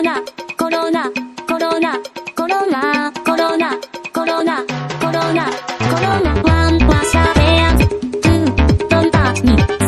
ナ、コロナ、コロナ、コロナ、コロナ、コロナ、コロナ、コロナ、ワン、ワサベア、ツー、ドンタ、ニ。